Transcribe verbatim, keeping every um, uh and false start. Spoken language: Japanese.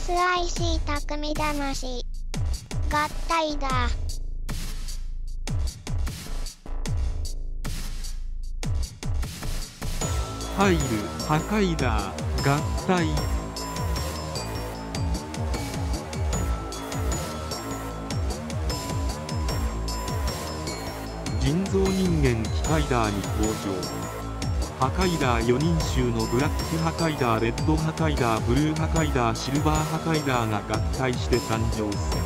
スアイシー 匠魂合体だ。 入る破壊だ合体。人造人間キカイダーに登場。破壊ダーよにん衆のブラック破壊ダー、レッド破壊ダー、ブルー破壊ダー、シルバー破壊ダーが合体して誕生する。